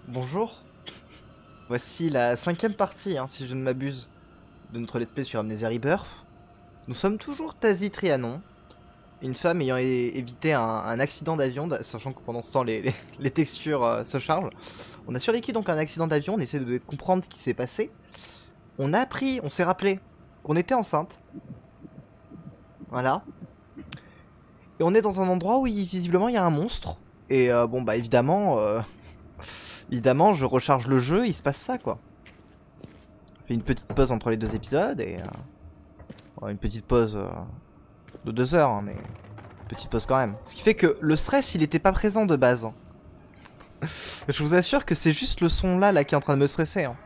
Bonjour. Voici la 5e partie, hein, si je ne m'abuse, de notre let's play sur Amnesia Rebirth. Nous sommes toujours Tasi Trianon, une femme ayant évité un accident d'avion, sachant que pendant ce temps les textures se chargent. On a survécu donc à un accident d'avion, on essaie de comprendre ce qui s'est passé. On a appris, on s'est rappelé qu'on était enceinte. Voilà. Et on est dans un endroit où visiblement il y a un monstre. Et bon bah évidemment... Évidemment, je recharge le jeu, il se passe ça, quoi. Je fais une petite pause entre les deux épisodes et... une petite pause de 2 heures, hein, mais... Petite pause quand même. Ce qui fait que le stress, il était pas présent de base. Hein. Je vous assure que c'est juste le son là qui est en train de me stresser. Hein.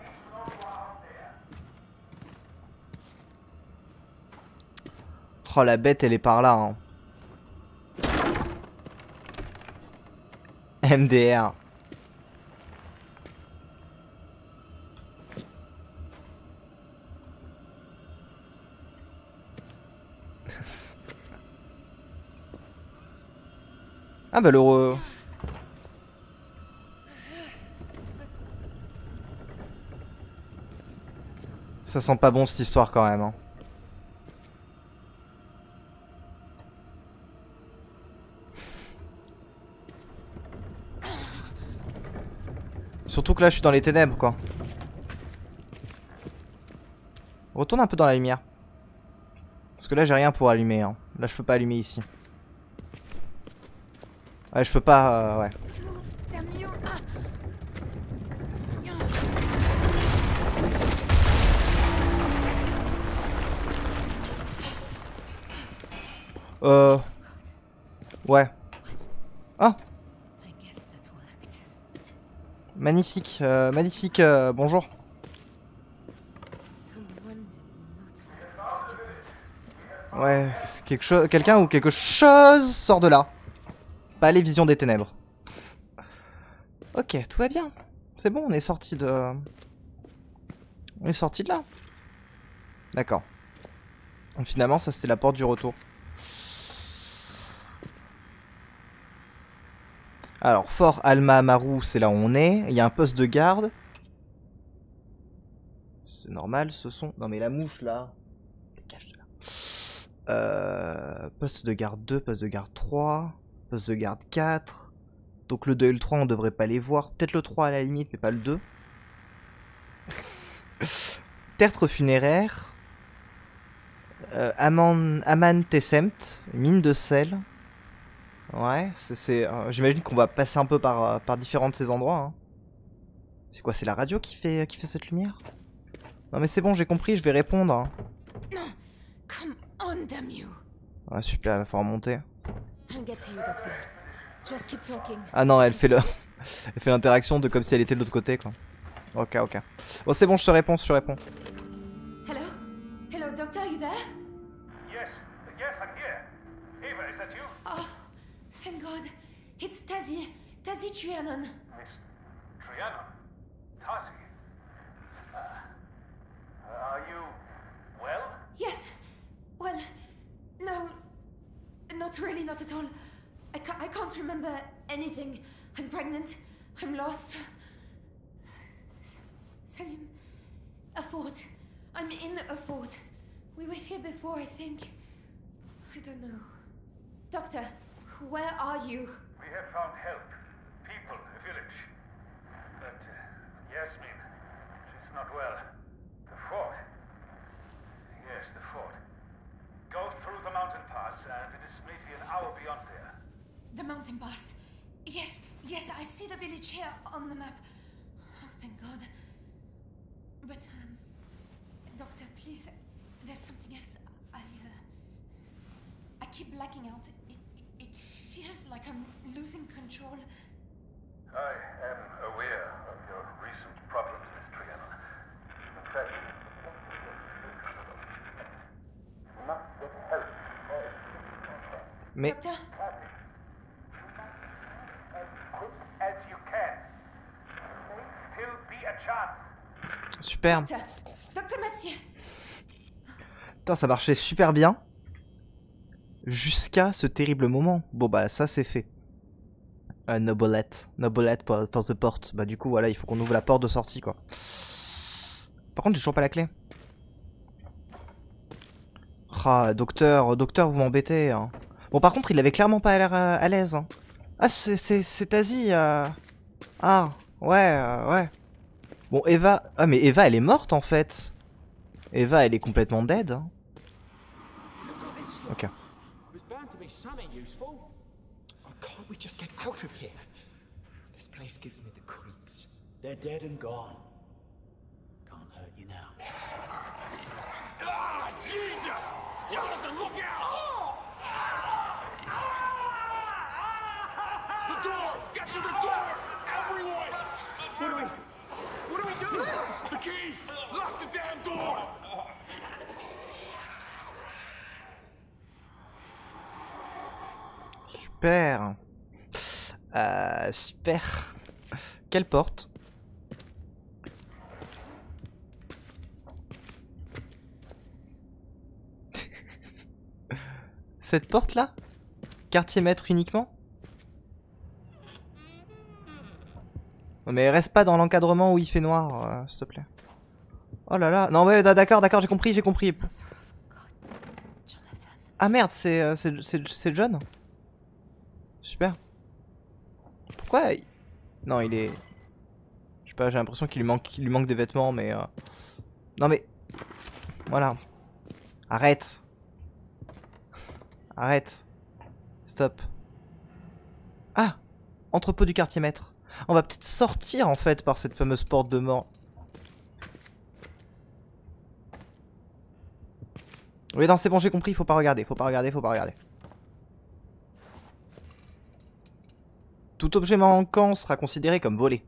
Oh, la bête, elle est par là. Hein. MDR. Ah bah le... Ça sent pas bon cette histoire quand même. Hein. Surtout que là je suis dans les ténèbres quoi. Retourne un peu dans la lumière. Parce que là j'ai rien pour allumer. Hein. Là je peux pas allumer ici. Ouais je peux pas... ouais. Ouais. Oh. Magnifique, magnifique, bonjour. Ouais, quelque chose, quelqu'un ou quelque chose sort de là. Pas les visions des ténèbres. Ok, tout va bien. C'est bon, on est sorti de... On est sorti de là. D'accord. Finalement, ça c'était la porte du retour. Alors, Fort Alma Amaru, c'est là où on est. Il y a un poste de garde. C'est normal, ce son... Non mais la mouche, là... Cache de là. Poste de garde 2, poste de garde 3, poste de garde 4. Donc le 2 et le 3, on devrait pas les voir. Peut-être le 3 à la limite, mais pas le 2. Tertre funéraire. Aman Tessemt, mine de sel. Ouais, j'imagine qu'on va passer un peu par différents de ces endroits. Hein. C'est quoi, c'est la radio qui fait cette lumière? Non mais c'est bon, j'ai compris, je vais répondre. Hein. Come on, damn you. Ah super, il va falloir monter. I'll get to you, doctor. Just keep talking. Ah non, elle fait l'interaction de comme si elle était de l'autre côté quoi. Ok, ok. Bon c'est bon, je te réponds, Hello? Hello, doctor, are you there? Yes, yes, I'm here. Eva, is that you? Oh, thank God. It's Tasi. Tasi Trianon. Miss Triana? Tasi? Are you well? Yes. Well, no. Not really, not at all. I can't remember anything. I'm pregnant. I'm lost. Salim. A fort. I'm in a fort. We were here before, I think. I don't know. Doctor, where are you? We have found help. People, a village. But Yasmin, she's not well. The fort. Yes, the fort. Go through the mountain pass, and it is maybe an hour beyond there. The mountain pass. Yes, yes, I see the village here on the map. Oh, thank God. But, Doctor, please, there's something else. I keep blacking out. It feels like I'm losing control. I am aware of your recent problems, Miss Triana. In fact, you must get help. Mais... Doctor? As quick as you can. There may still be a chance. Super. Docteur Mathieu. Putain, ça marchait super bien. Jusqu'à ce terrible moment. Bon bah ça c'est fait. No bullet. No bullet for the port. Bah du coup voilà, il faut qu'on ouvre la porte de sortie quoi. Par contre j'ai toujours pas la clé. Ah, docteur, vous m'embêtez. Hein. Bon par contre il avait clairement pas l'air à l'aise. Hein. Ah c'est Tazi. Ah ouais ouais. Bon Eva... Ah mais Eva elle est morte en fait. Eva elle est complètement dead. Hein. Ok. We just get out of here. This place gives me the creeps. They're dead and gone. Can't hurt you now. Ah, Jesus! Jonathan, look out! The door! Get to the door! Everyone! What do we do? The keys! Lock the damn door! Super. Super. Quelle porte? Cette porte là? Quartier maître uniquement? Mais reste pas dans l'encadrement où il fait noir, s'il te plaît. Oh là là. Non ouais d'accord, j'ai compris. Ah merde, c'est John? Super. Pourquoi Non, il est... Je sais pas, j'ai l'impression qu'il lui manque des vêtements, mais... Non mais... Voilà. Arrête. Arrête. Stop. Ah, entrepôt du quartier maître. On va peut-être sortir, en fait, par cette fameuse porte de mort. Oui, non, c'est bon, j'ai compris, faut pas regarder. Tout objet manquant sera considéré comme volé.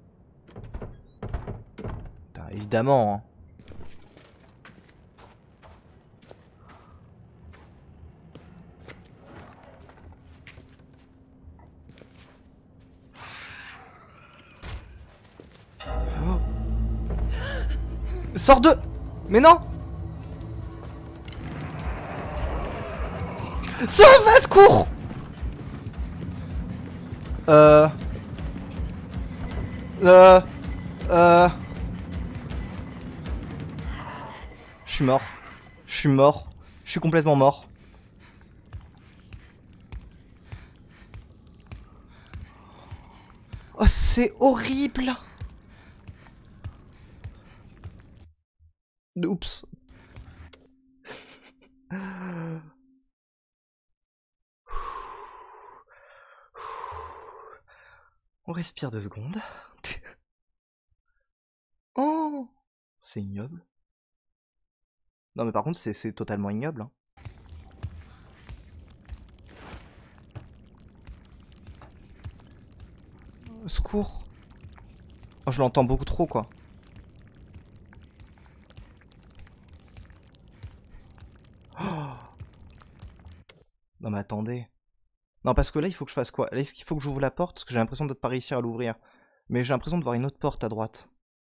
Putain, évidemment. Hein. Oh. Sors de... Mais non. Sauvette, cours. Je suis mort. Je suis complètement mort. Oh, c'est horrible. Oups. On respire 2 secondes. Oh, c'est ignoble. Non mais par contre c'est totalement ignoble. Hein. Secours. Oh, je l'entends beaucoup trop quoi. Oh. Non mais attendez. Non parce que là il faut que je fasse quoi? Là est-ce qu'il faut que j'ouvre la porte? Parce que j'ai l'impression de ne pas réussir à l'ouvrir. Mais j'ai l'impression de voir une autre porte à droite.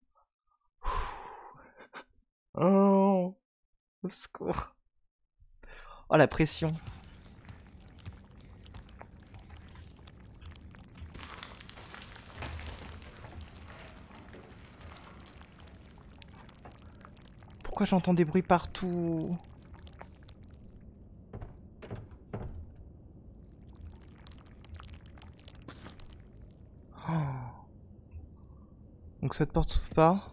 Oh, au secours. Oh la pression. Pourquoi j'entends des bruits partout? Oh. Donc cette porte s'ouvre pas.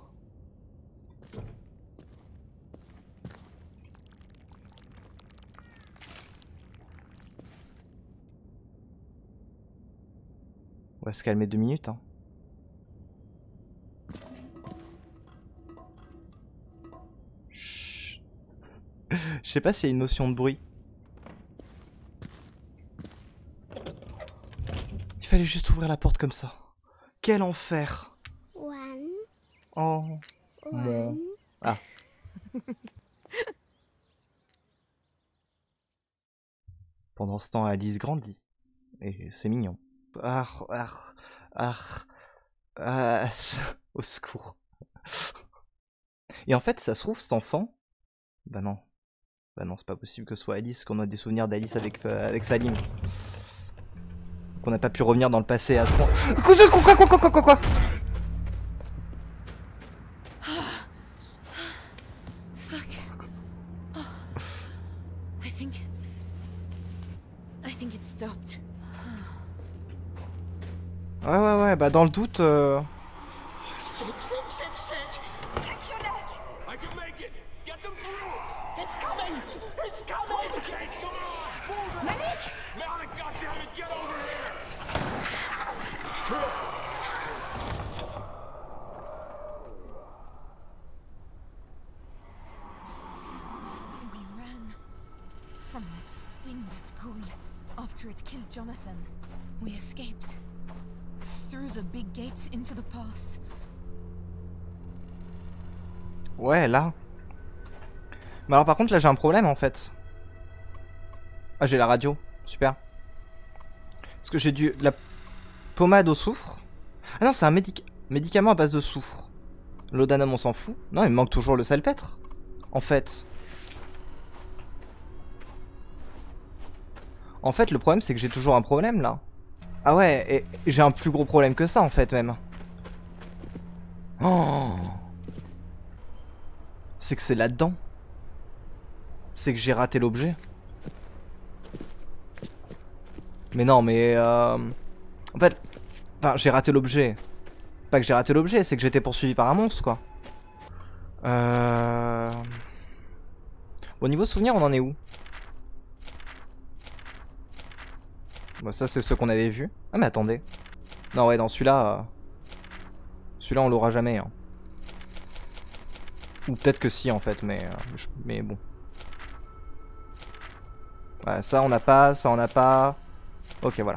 On va se calmer 2 minutes. Hein. Chut. Je sais pas s'il y a une notion de bruit. Il fallait juste ouvrir la porte comme ça. Quel enfer. Oh. Mon... Ah. Pendant ce temps, Alice grandit. Et c'est mignon. Au secours. Et en fait, ça se trouve, cet enfant... Bah non, c'est pas possible que ce soit Alice, qu'on a des souvenirs d'Alice avec Salim. Qu'on n'a pas pu revenir dans le passé à ce point. Quoi? Fuck. Oh. I think it stopped. Ouais, bah dans le doute... Sit. Check your neck. I can make it! Get them through! It's coming! It's coming! Okay, come on! Move it! Malik! Malik, goddammit, get over here! We ran from that thing, that ghoul, after it killed Jonathan. We escaped. Through the big gates into the pass. Ouais, là. Mais alors par contre, là j'ai un problème en fait. Ah, j'ai la radio. Super. Parce que j'ai la pommade au soufre. Ah non, c'est un médicament à base de soufre. Laudanum, on s'en fout. Non, il me manque toujours le salpêtre. En fait. Le problème, c'est que j'ai toujours un problème, là. Ah ouais, et j'ai un plus gros problème que ça, en fait, même. Oh. C'est que c'est là-dedans. C'est que j'ai raté l'objet. Mais non, mais... En fait... Enfin, j'ai raté l'objet. Pas que j'ai raté l'objet, c'est que j'étais poursuivi par un monstre, quoi. Au niveau souvenir, on en est où? Bon, ça, c'est ce qu'on avait vu. Ah, mais attendez. Non, ouais, dans celui-là... Celui-là, on l'aura jamais, hein. Ou peut-être que si, en fait, mais bon. Ouais, ça, on n'a pas, ça, on n'a pas... Ok, voilà.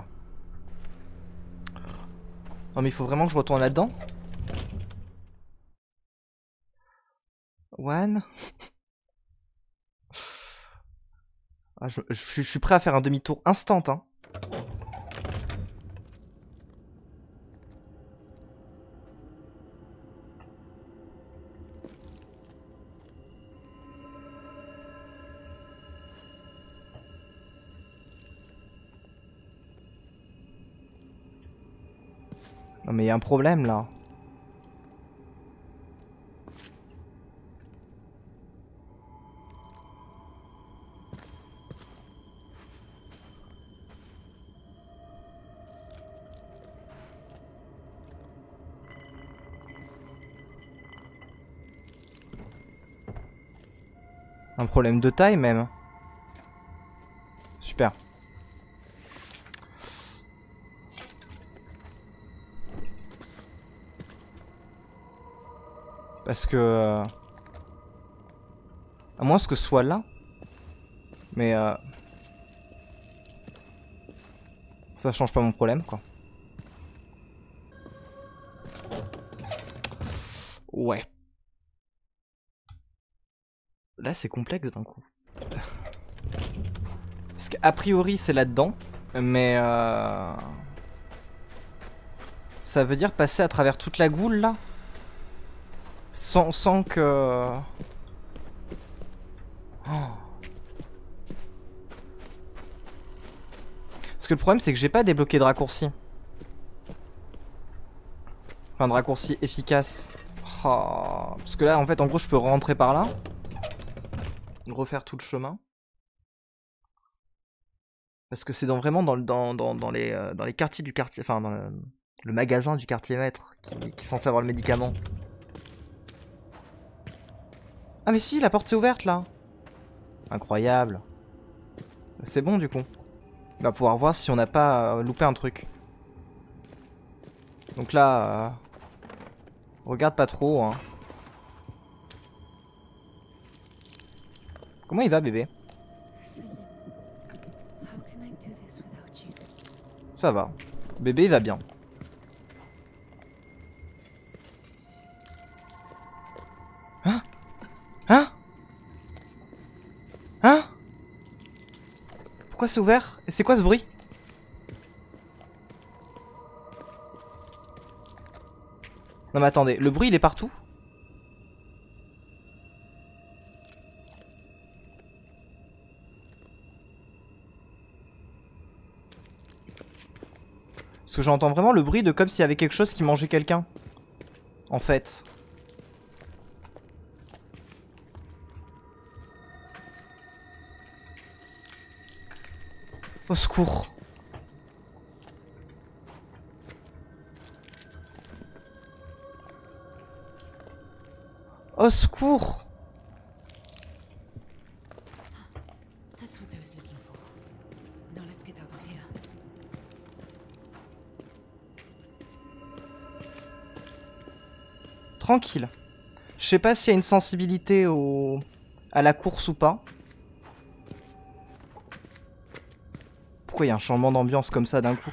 Non, mais il faut vraiment que je retourne là-dedans. One. Ah, je suis prêt à faire un demi-tour instant, hein. Non mais il y a un problème là. Un problème de taille même. Super. Parce que... à moins que ce soit là. Mais... ça change pas mon problème, quoi. Ouais. Là, c'est complexe d'un coup. Parce qu'a priori, c'est là-dedans. Mais... ça veut dire passer à travers toute la goule, là? Sans que... Oh. Parce que le problème, c'est que j'ai pas débloqué de raccourci. Enfin, de raccourci efficace. Oh. Parce que là, en fait, en gros, je peux rentrer par là. Refaire tout le chemin. Parce que c'est vraiment dans les quartiers du quartier... Enfin, dans le magasin du quartier maître qui est censé avoir le médicament. Ah mais si, la porte s'est ouverte là. Incroyable. C'est bon du coup. On va pouvoir voir si on n'a pas loupé un truc. Donc là, regarde pas trop, hein. Comment il va bébé? Ça va. Bébé il va bien. Hein? Hein? Hein? Pourquoi c'est ouvert? Et c'est quoi ce bruit? Non mais attendez, le bruit il est partout? Parce que j'entends vraiment le bruit de comme s'il y avait quelque chose qui mangeait quelqu'un. En fait. Au secours. Au secours. That's what I was looking for. Now let's get out of here. Tranquille. Je sais pas s'il y a une sensibilité à la course ou pas. Pourquoi il y a un changement d'ambiance comme ça d'un coup?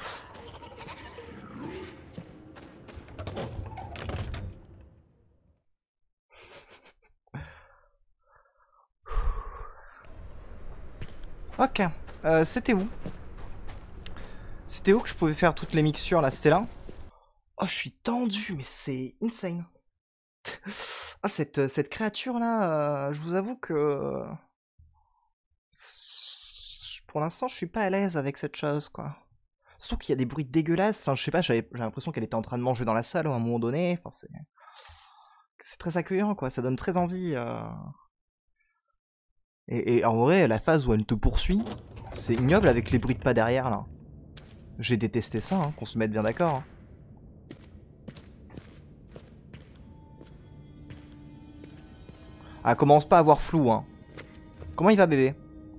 Ok. C'était où? C'était où que je pouvais faire toutes les mixtures là? C'était là? Oh, je suis tendu, mais c'est insane. Ah, cette créature là, je vous avoue que... Pour l'instant, je suis pas à l'aise avec cette chose, quoi. Surtout qu'il y a des bruits dégueulasses. Enfin, je sais pas, j'ai l'impression qu'elle était en train de manger dans la salle à un moment donné. Enfin, c'est très accueillant, quoi. Ça donne très envie. Et en vrai, la phase où elle te poursuit, c'est ignoble avec les bruits de pas derrière, là. J'ai détesté ça, hein, qu'on se mette bien d'accord. Hein. Ah, commence pas à avoir flou, hein. Comment il va, bébé?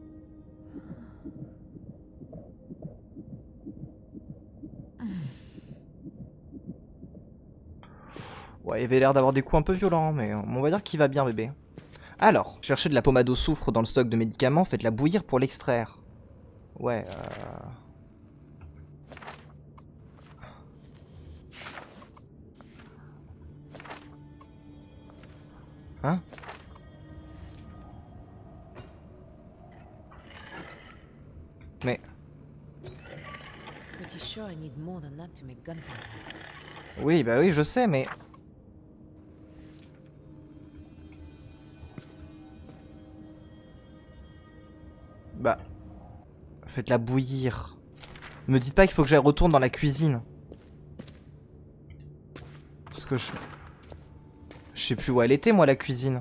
Ouais, il avait l'air d'avoir des coups un peu violents, mais on va dire qu'il va bien, bébé. Alors, cherchez de la pommade au soufre dans le stock de médicaments, faites-la bouillir pour l'extraire. Ouais, Hein? Mais... Pretty sure I need more than that to make gunpowder. Oui, bah oui, je sais, mais... Bah... Faites-la bouillir. Ne me dites pas qu'il faut que j'aille retourne dans la cuisine. Parce que je sais plus où elle était, moi, la cuisine.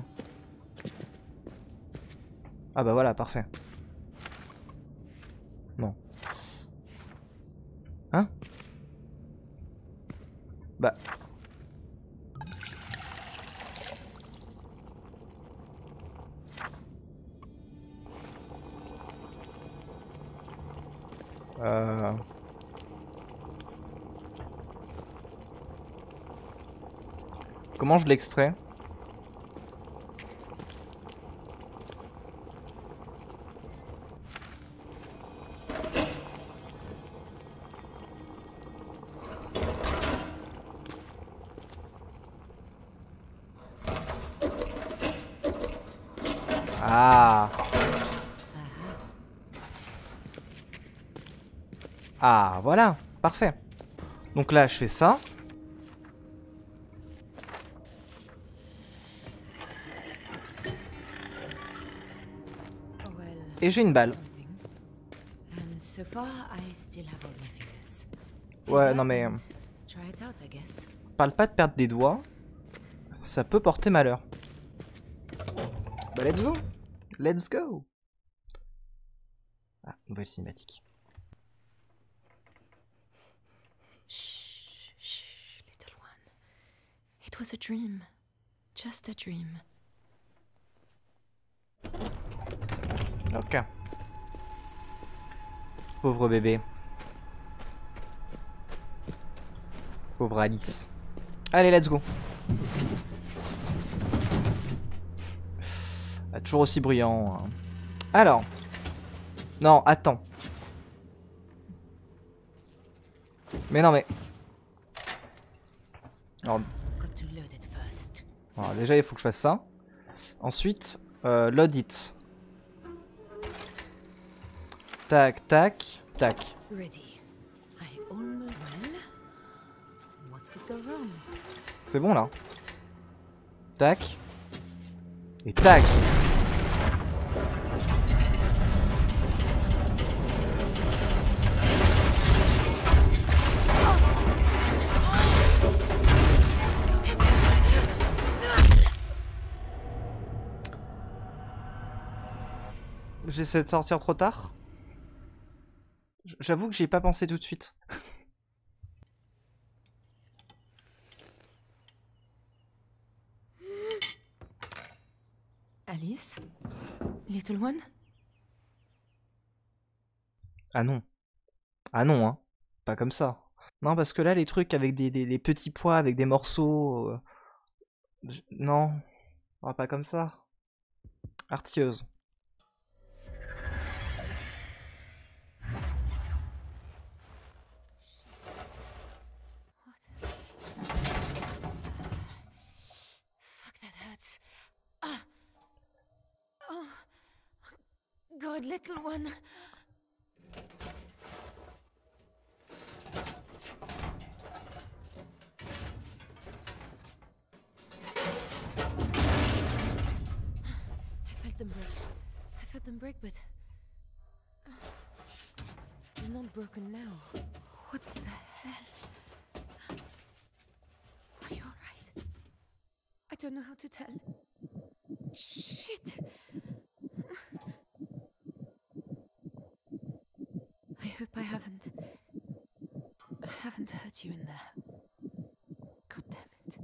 Ah bah voilà, parfait. Non. Hein? Bah... Comment je l'extrais? Ah. Ah, voilà, parfait. Donc là, je fais ça. Et j'ai une balle. Ouais, non mais... Parle pas de perdre des doigts. Ça peut porter malheur. Bah let's go. Let's go. Ah, nouvelle cinématique. Shh, shh, little one. It was a dream. Just a dream. Ok. Pauvre bébé. Pauvre Alice. Allez, let's go. Ah, toujours aussi bruyant. Hein. Alors. Non, attends. Mais non, mais... Alors, déjà, il faut que je fasse ça. Ensuite, load it. Tac, tac, tac. C'est bon, là. Tac. Et tac. J'essaie de sortir trop tard. J'avoue que j'y ai pas pensé tout de suite. Alice? Little one? Ah non. Ah non, hein. Pas comme ça. Non, parce que là, les trucs avec des petits pois, avec des morceaux... non. Ah, pas comme ça. Artilleuse. Fuck, that hurts. Ah! Oh. God, little one. I felt them break. I felt them break, but they're not broken now. What the hell? Are you alright? I don't know how to tell. Shit! I hope I haven't hurt you in there. God damn it.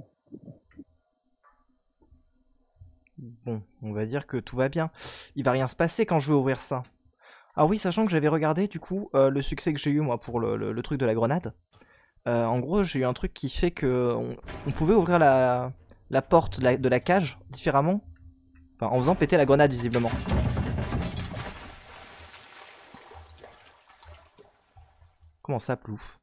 Bon, on va dire que tout va bien. Il va rien se passer quand je vais ouvrir ça. Ah oui, sachant que j'avais regardé du coup le succès que j'ai eu moi pour le truc de la grenade. En gros, j'ai eu un truc qui fait que on pouvait ouvrir la porte de la cage différemment. Enfin, en faisant péter la grenade visiblement. Comment ça, plouf?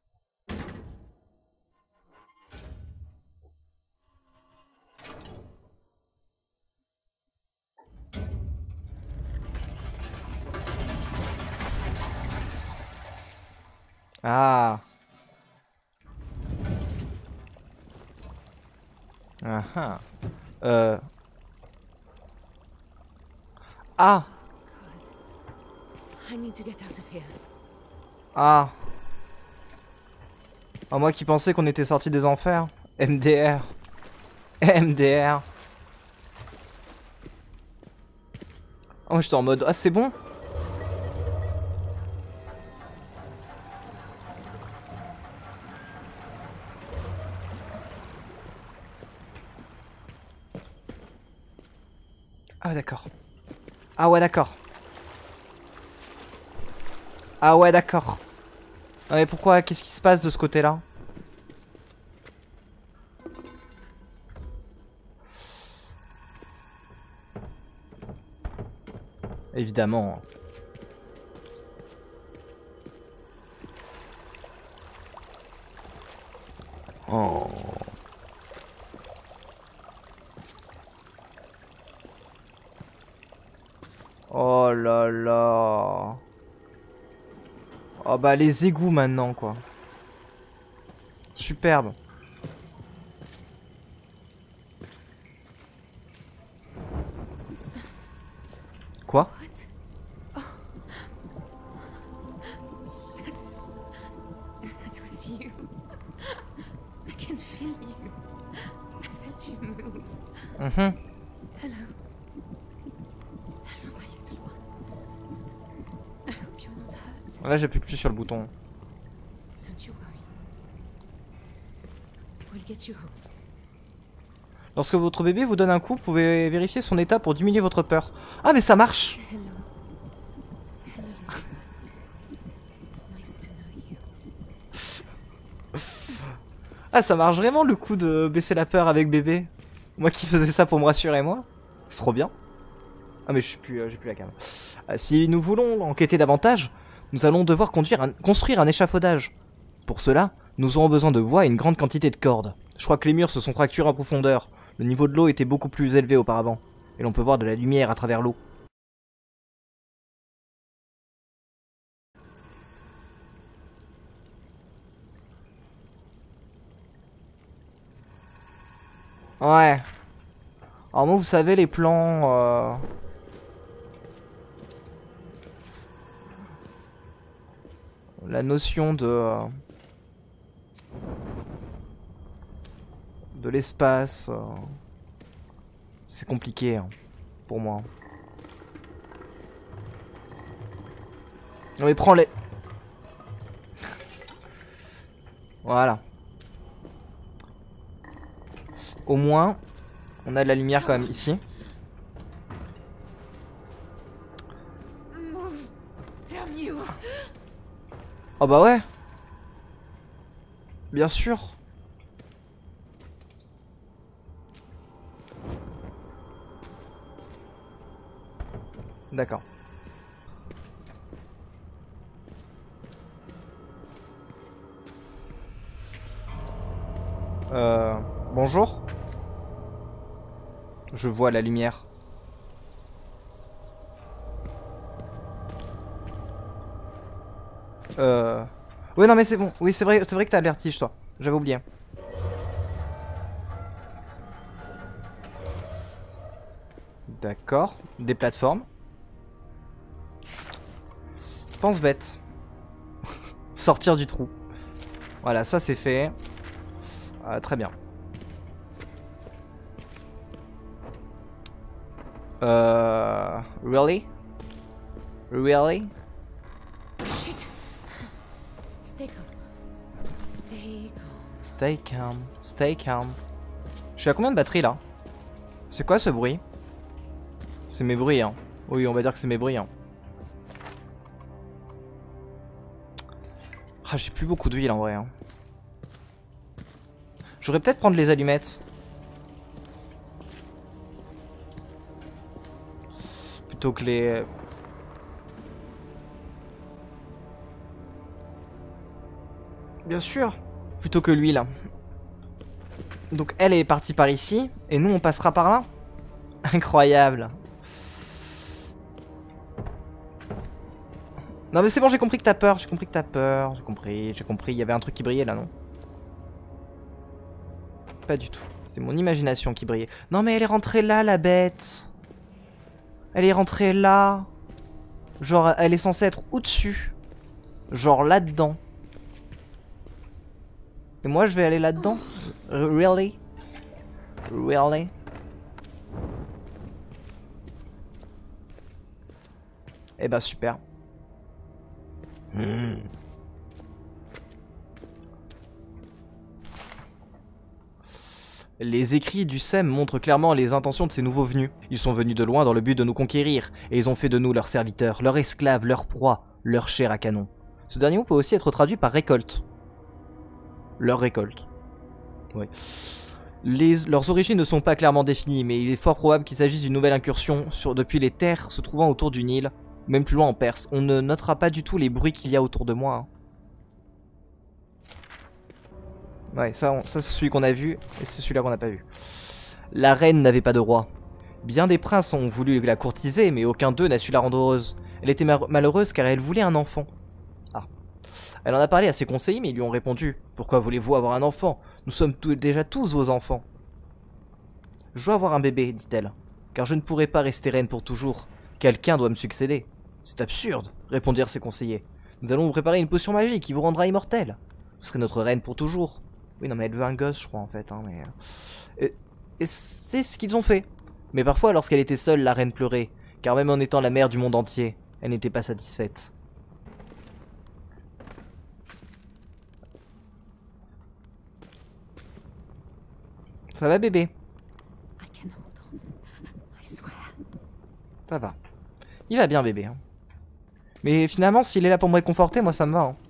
Ah. Ah ah. Ah. I need to get out of here. Ah. Ah, moi qui pensais qu'on était sorti des enfers. MDR. MDR. Oh, j'étais en mode ah, c'est bon. Ah ouais, d'accord. Ah ouais, d'accord. Ah ouais, d'accord. Ah mais pourquoi? Qu'est-ce qui se passe de ce côté-là? Évidemment. Oh. Oh là là. Oh bah les égouts maintenant quoi. Superbe. Quoi? What? Oh. That was you. I can feel you. I felt you move. Mhm. Hello. Hello, my little one. I hope you're not hurt. Là j'appuie plus sur le bouton. Don't you worry. We'll get you home. Lorsque votre bébé vous donne un coup, vous pouvez vérifier son état pour diminuer votre peur. Ah mais ça marche. Hello. Hello, little one. It's nice to know you. Ah ça marche vraiment le coup de baisser la peur avec bébé. Moi qui faisais ça pour me rassurer moi. C'est trop bien. Ah mais je suis plus, j'ai plus la cam. Si nous voulons enquêter davantage, nous allons devoir construire un échafaudage. Pour cela, nous aurons besoin de bois et une grande quantité de cordes. Je crois que les murs se sont fracturés en profondeur. Le niveau de l'eau était beaucoup plus élevé auparavant. Et l'on peut voir de la lumière à travers l'eau. Ouais. Alors moi vous savez les plans... La notion de l'espace, c'est compliqué hein, pour moi. Non mais prends-les. Voilà. Au moins, on a de la lumière quand même ici. Oh bah ouais. Bien sûr. D'accord. Bonjour. Je vois la lumière. Ouais non mais c'est bon. Oui c'est vrai que t'as le vertige toi. J'avais oublié. D'accord. Des plateformes. Pense bête. Sortir du trou. Voilà, ça c'est fait. Très bien. Really? Really? Shit. Stay calm. Stay calm. Stay calm. Stay calm. Je suis à combien de batterie là? C'est quoi ce bruit? C'est mes bruits hein. Oui on va dire que c'est mes bruits hein. Ah j'ai plus beaucoup d'huile en vrai hein. J'aurais peut-être prendre les allumettes. Plutôt que les... Bien sûr. Plutôt que l'huile. Donc elle est partie par ici. Et nous on passera par là. Incroyable. Non mais c'est bon j'ai compris que t'as peur. J'ai compris que t'as peur. J'ai compris. Il y avait un truc qui brillait là non? Pas du tout. C'est mon imagination qui brillait. Non mais elle est rentrée là la bête. Elle est rentrée là. Genre elle est censée être au-dessus. Genre là-dedans. Et moi je vais aller là-dedans? Really? Really? Eh bah super. Les écrits du SEM montrent clairement les intentions de ces nouveaux venus. Ils sont venus de loin dans le but de nous conquérir, et ils ont fait de nous leurs serviteurs, leurs esclaves, leurs proies, leur chair à canon. Ce dernier mot peut aussi être traduit par récolte. Leur récolte. Oui. Leurs origines ne sont pas clairement définies, mais il est fort probable qu'il s'agisse d'une nouvelle incursion depuis les terres se trouvant autour du Nil, même plus loin en Perse. On ne notera pas du tout les bruits qu'il y a autour de moi. Hein. Ouais, ça c'est celui qu'on a vu, et c'est celui-là qu'on n'a pas vu. La reine n'avait pas de roi. Bien des princes ont voulu la courtiser, mais aucun d'eux n'a su la rendre heureuse. Elle était malheureuse car elle voulait un enfant. Ah. Elle en a parlé à ses conseillers, mais ils lui ont répondu « Pourquoi voulez-vous avoir un enfant? Nous sommes déjà tous vos enfants. » « Je veux avoir un bébé, dit-elle, car je ne pourrai pas rester reine pour toujours. Quelqu'un doit me succéder. »« C'est absurde, répondirent ses conseillers. Nous allons vous préparer une potion magique qui vous rendra immortel. Vous serez notre reine pour toujours. » Oui, non, mais elle veut un gosse, je crois, en fait. Hein, mais... Et c'est ce qu'ils ont fait. Mais parfois, lorsqu'elle était seule, la reine pleurait, car même en étant la mère du monde entier, elle n'était pas satisfaite. Ça va, bébé? Ça va. Il va bien, bébé. Hein. Mais finalement, s'il est là pour me réconforter, moi, ça me va. Hein.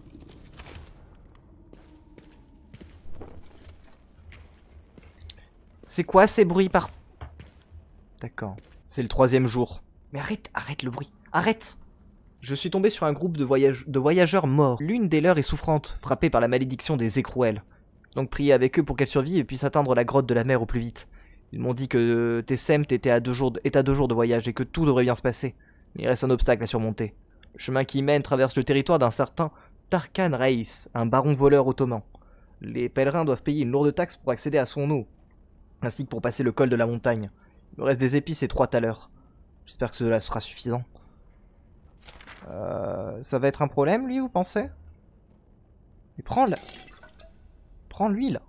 C'est quoi ces bruits par... D'accord. C'est le 3e jour. Mais arrête le bruit. Arrête! Je suis tombé sur un groupe de voyageurs morts. L'une des leurs est souffrante, frappée par la malédiction des écrouelles. Donc priez avec eux pour qu'elle survive et puisse atteindre la grotte de la mer au plus vite. Ils m'ont dit que Tessem était à 2 jours de voyage et que tout devrait bien se passer. Mais il reste un obstacle à surmonter. Le chemin qui mène traverse le territoire d'un certain Tarkan Reis, un baron voleur ottoman. Les pèlerins doivent payer une lourde taxe pour accéder à son eau, ainsi que pour passer le col de la montagne. Il me reste des épices et 3 taleurs. J'espère que cela sera suffisant. Ça va être un problème, lui, vous pensez? Mais prends l'huile.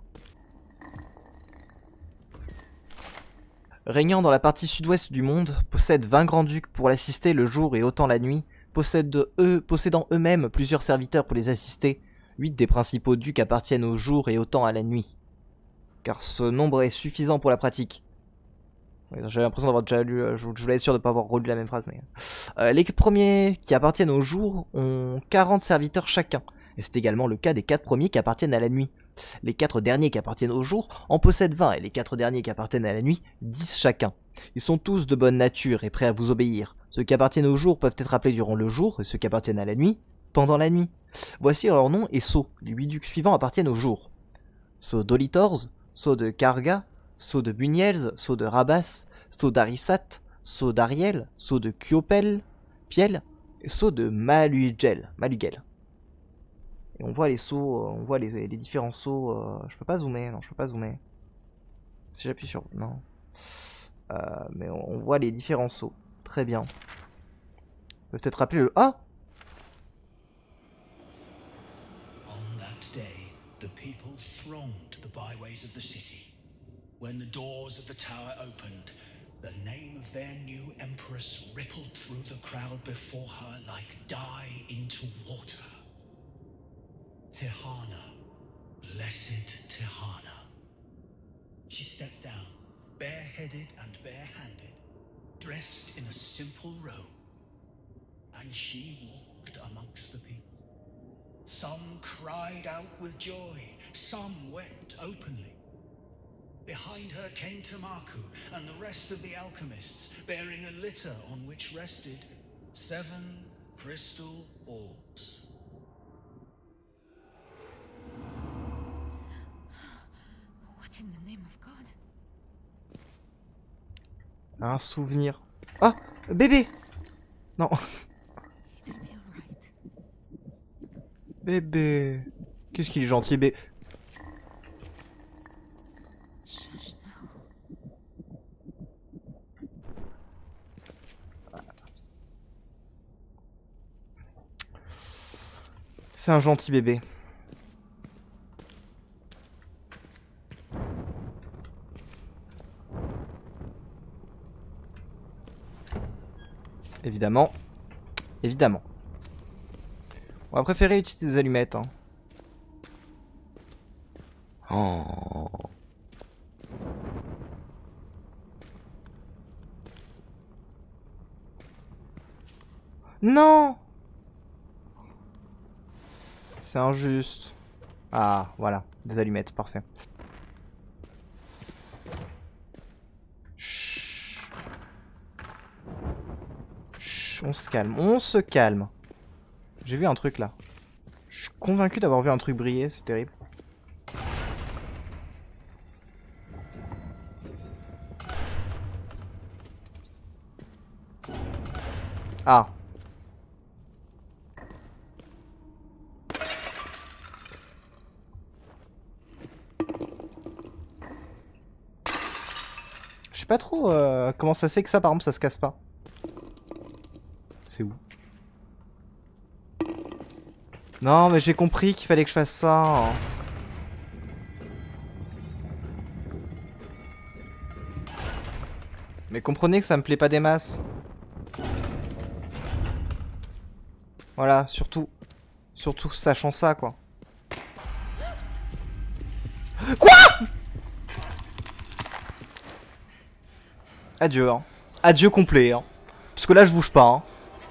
Régnant dans la partie sud-ouest du monde, possède 20 grands-ducs pour l'assister le jour et autant la nuit, possédant eux-mêmes plusieurs serviteurs pour les assister. 8 des principaux ducs appartiennent au jour et autant à la nuit. Car ce nombre est suffisant pour la pratique. J'ai l'impression d'avoir déjà lu, je voulais être sûr de ne pas avoir relu la même phrase. Mais... les premiers qui appartiennent au jour ont 40 serviteurs chacun. Et c'est également le cas des 4 premiers qui appartiennent à la nuit. Les 4 derniers qui appartiennent au jour en possèdent 20 et les 4 derniers qui appartiennent à la nuit, 10 chacun. Ils sont tous de bonne nature et prêts à vous obéir. Ceux qui appartiennent au jour peuvent être appelés durant le jour et ceux qui appartiennent à la nuit, pendant la nuit. Voici leur nom et sceaux. Les 8 ducs suivants appartiennent au jour. Sceau d'Olitors, sceau de Karga, sceau de Buniels, sceau de Rabas, sceau d'Arissat, sceau d'Ariel, sceau de Kyopel, Piel, et sceau de Malugel. Et on voit les sceaux, on voit les différents sceaux. Je peux pas zoomer, non, je peux pas zoomer. Si j'appuie sur... non. Mais on voit les différents sceaux. Très bien. Peut-être rappeler le... Ah! On that day, the people thronged the byways of the city. When the doors of the tower opened, the name of their new empress rippled through the crowd before her like dye into water. Tihana, blessed Tihana. She stepped down, bareheaded and barehanded, dressed in a simple robe, and she walked amongst the people. Some cried out with joy, some wept openly. Behind her came Tamaku and the rest of the alchemists, bearing a litter on which rested 7 crystal orbs. What in the name of God? Un souvenir. Ah! Bébé! Non. It'll be all right. Bébé. Qu'est-ce qu'il est gentil, bébé. Shush now. C'est un gentil bébé. Évidemment. Évidemment. On va préférer utiliser des allumettes. Hein. Oh. Non! C'est injuste. Ah, voilà. Des allumettes, parfait. Chut. Chut, on se calme. On se calme. J'ai vu un truc là. Je suis convaincu d'avoir vu un truc briller, c'est terrible. Ah. Je sais pas trop comment ça se fait que ça par exemple ça se casse pas. C'est où? Non mais j'ai compris qu'il fallait que je fasse ça. Hein. Mais comprenez que ça me plaît pas des masses. Voilà, surtout sachant ça quoi. Quoi? Adieu hein. Adieu complet hein. Parce que là je bouge pas hein.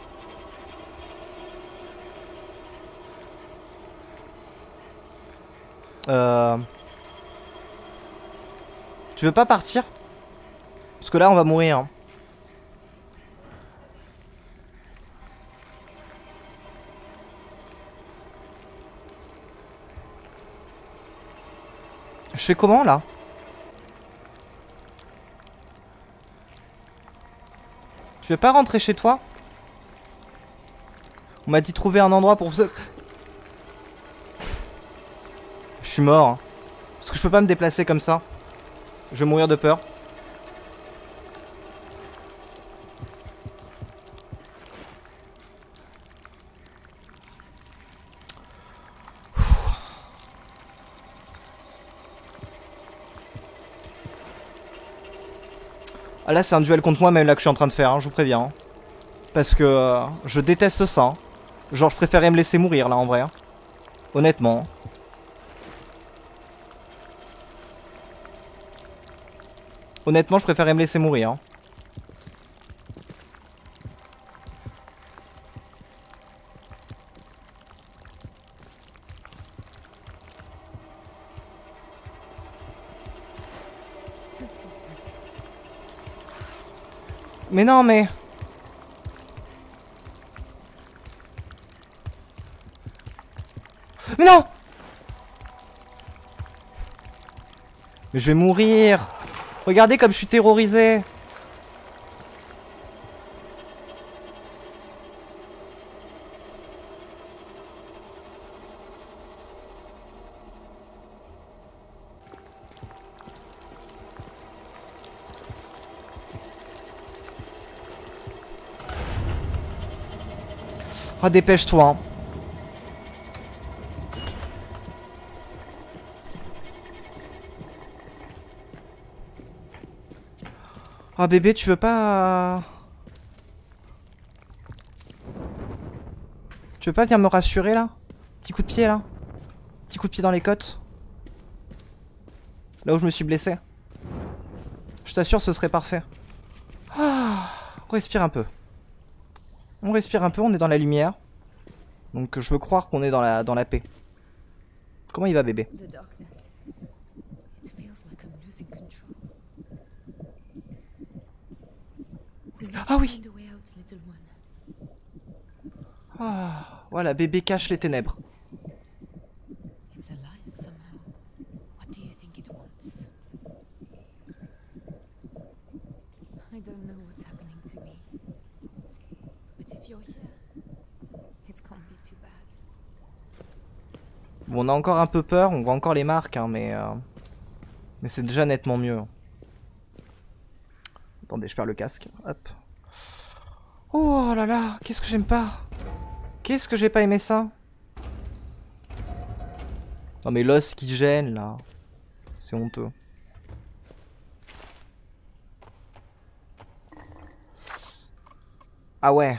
Tu veux pas partir? Parce que là on va mourir hein. Je fais comment là? Tu veux pas rentrer chez toi? On m'a dit trouver un endroit pour... Je suis mort hein. Parce que je peux pas me déplacer comme ça. Je vais mourir de peur. Ah là c'est un duel contre moi même là que je suis en train de faire, hein, je vous préviens. Hein. Parce que je déteste ça. Hein. Genre je préférais me laisser mourir là en vrai. Hein. Honnêtement. Honnêtement je préférais me laisser mourir. Hein. Mais non mais... Mais non! Mais je vais mourir! Regardez comme je suis terrorisé! Ah, dépêche-toi. Hein. Ah, bébé, tu veux pas... Tu veux pas venir me rassurer, là? Petit coup de pied, là? Petit coup de pied dans les côtes? Là où je me suis blessé. Je t'assure, ce serait parfait. Ah, on respire un peu. On respire un peu, on est dans la lumière. Donc je veux croire qu'on est dans la paix. Comment il va, bébé? The darkness. It feels like I'm losing control. We need to Ah oui. find a way out, little one. Ah, voilà, bébé cache les ténèbres. It's alive somehow. What do you think it wants? I don't know what's happening to me. But if you're here, it can't be too bad. Bon, on a encore un peu peur, on voit encore les marques, hein, mais c'est déjà nettement mieux. Attendez, je perds le casque. Hop. Oh là là, qu'est-ce que j'aime pas? Qu'est-ce que j'ai pas aimé ça? Non mais l'os qui gêne là. C'est honteux. Ah ouais.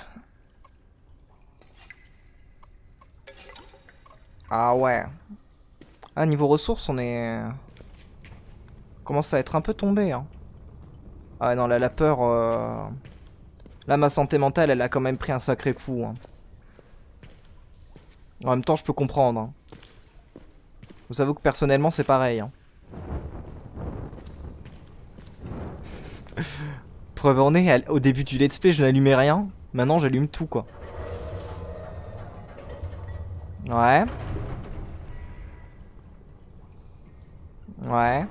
Ah ouais. Ah, niveau ressources, on est... On commence à être un peu tombé. Hein. Ah ouais, non, là, la peur... Là, ma santé mentale, elle a quand même pris un sacré coup. Hein. En même temps, je peux comprendre. Hein. Vous avouez que personnellement, c'est pareil. Hein. Preuve en est, au début du let's play, je n'allumais rien. Maintenant, j'allume tout, quoi. Ouais. Ouais.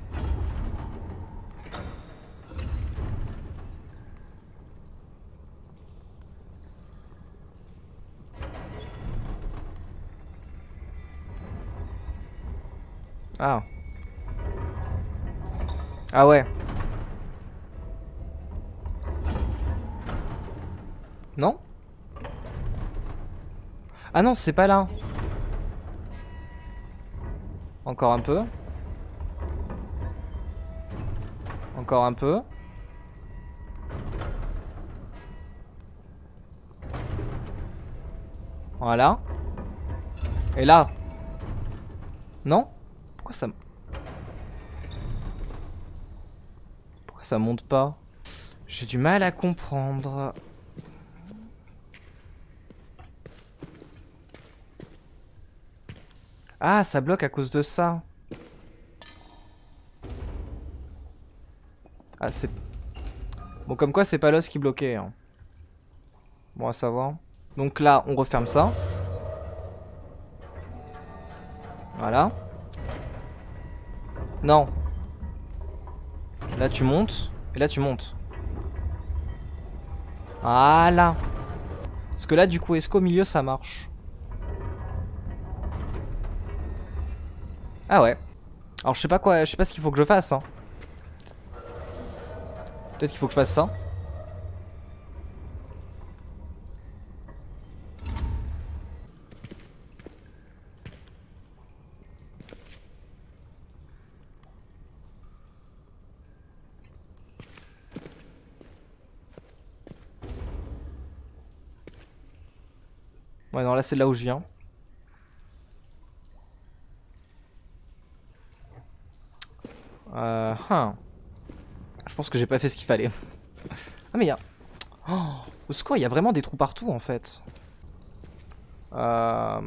Ah. Ah ouais. Non? Ah non, c'est pas là. Encore un peu. Encore un peu. Voilà. Et là. Non? Pourquoi ça monte pas? J'ai du mal à comprendre. Ah, ça bloque à cause de ça. Ah, c'est... Bon, comme quoi, c'est pas l'os qui bloquait. Hein. Bon, à savoir. Donc là, on referme ça. Voilà. Non. Là, tu montes. Et là, tu montes. Voilà. Parce que là, du coup, est-ce qu'au milieu, ça marche? Ah ouais. Alors, je sais pas quoi... Je sais pas ce qu'il faut que je fasse, hein. Peut-être qu'il faut que je fasse ça. Ouais, non, là c'est là où je viens. Je pense que j'ai pas fait ce qu'il fallait. Ah mais y'a... Oh, au secours, il y a vraiment des trous partout en fait. Ah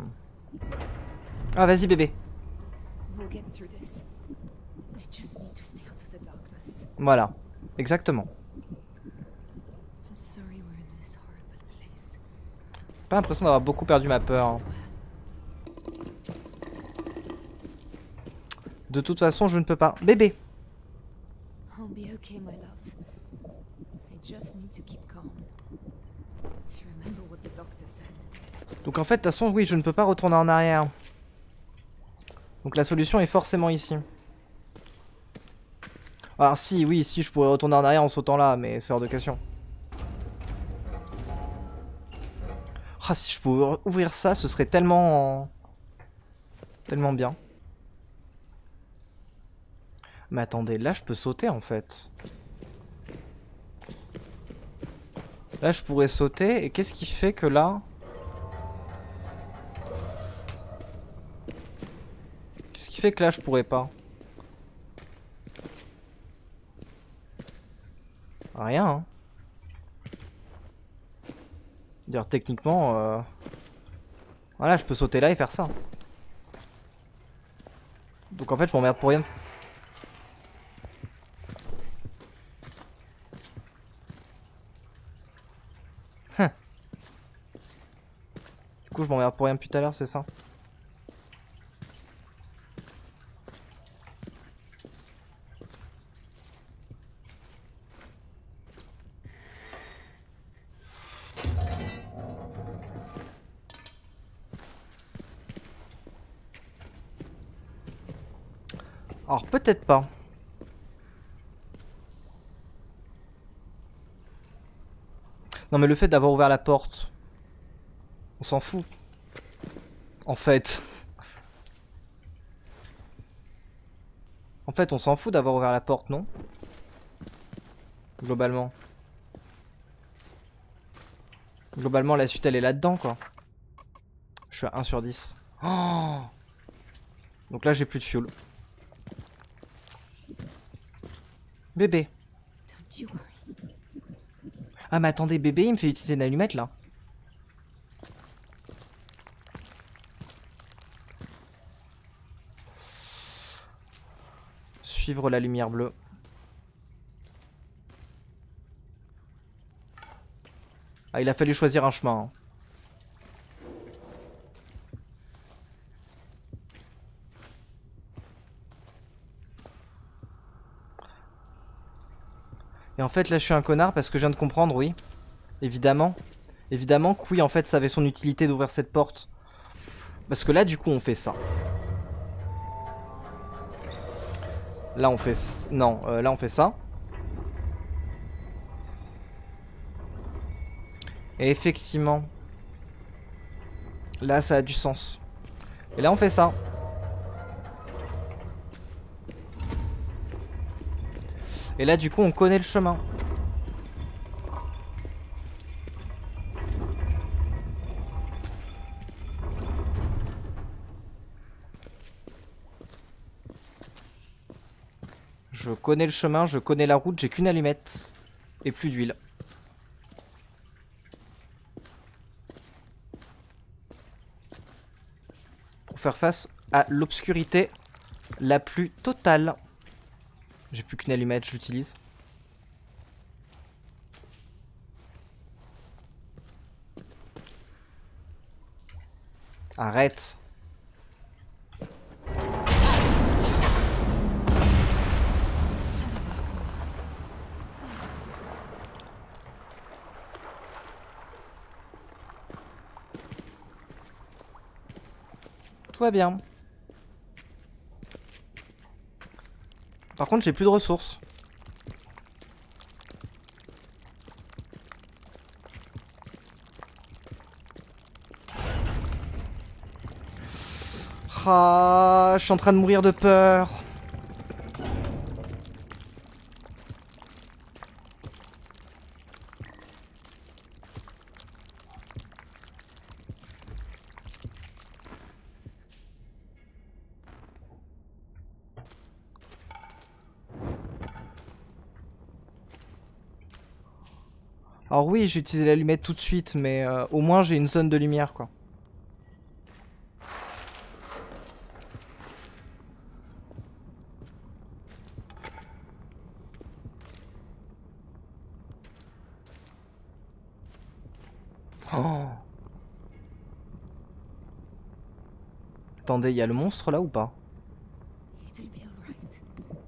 vas-y bébé. We'll get through this. I just need to stay out of the darkness. Voilà, exactement. I'm sorry we're in this horrible place. Pas l'impression d'avoir beaucoup perdu ma peur. I Hein. swear. De toute façon, je ne peux pas. Bébé. I'll be okay, my love. I just need to keep calm. To remember what the doctor said. Donc en fait, de toute façon, oui, je ne peux pas retourner en arrière. Donc la solution est forcément ici. Alors si, oui, si, je pourrais retourner en arrière en sautant là, mais c'est hors de question. Ah, si je pouvais ouvrir ça, ce serait tellement... tellement bien. Mais attendez, là je peux sauter en fait. Là je pourrais sauter, et qu'est-ce qui fait que là... Qu'est-ce qui fait que là je pourrais pas? Rien, hein. D'ailleurs, techniquement, voilà, je peux sauter là et faire ça. Donc en fait, je m'emmerde pour rien. Du coup, je m'emmerde pour rien depuis tout à l'heure, c'est ça? Alors peut-être pas. Non mais le fait d'avoir ouvert la porte, on s'en fout. En fait. En fait on s'en fout d'avoir ouvert la porte, non? Globalement. Globalement la suite elle est là-dedans quoi. Je suis à 1 sur 10. Oh, donc là j'ai plus de fuel. Bébé. Don't you worry. Ah mais attendez, bébé il me fait utiliser une allumette là. Suivre la lumière bleue. Ah il a fallu choisir un chemin. Hein. Et en fait là je suis un connard parce que je viens de comprendre, oui. Évidemment. Évidemment que oui en fait ça avait son utilité d'ouvrir cette porte. Parce que là du coup on fait ça. Là on fait... Non, là on fait ça. Et effectivement. Là ça a du sens. Et là on fait ça. Et là du coup on connaît le chemin. Je connais le chemin, je connais la route, j'ai qu'une allumette. Et plus d'huile. Pour faire face à l'obscurité la plus totale. J'ai plus qu'une allumette, j'utilise. Arrête. Tout va bien. Par contre, j'ai plus de ressources. Ah, je suis en train de mourir de peur. Alors oui, j'ai utilisé l'allumette tout de suite, mais au moins j'ai une zone de lumière, quoi. Oh. Attendez, il y a le monstre là ou pas? It'll be all right.